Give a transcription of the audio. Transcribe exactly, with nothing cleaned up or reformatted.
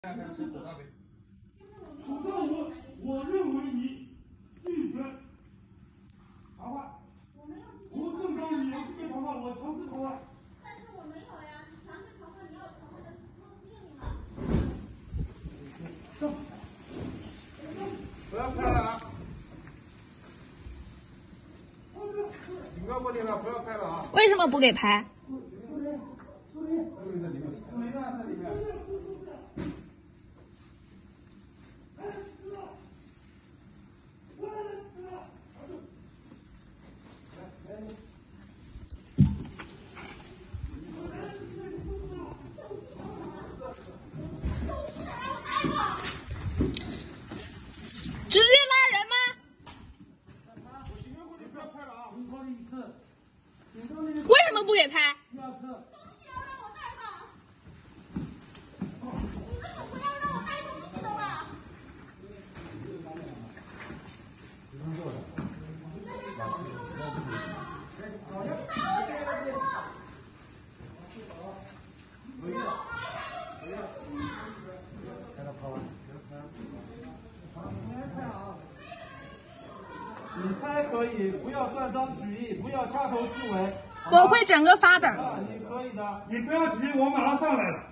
主张我，我认为你拒绝谈判。我正当你拒绝谈判，我强制谈判。 但是我没有呀，你强制谈判，你要有谈判的命令吗？ 走。 不要拍了啊！警告过你了，不要拍了啊！ 为什么不给拍？直接拉人吗？为什么不给拍？ 东西要让我带吗？你们有不要让我带东西的吗？ 你拍可以，不要断章取义，不要掐头去尾。 我会整个发的。 啊，你可以的。 你不要急，我马上上来了。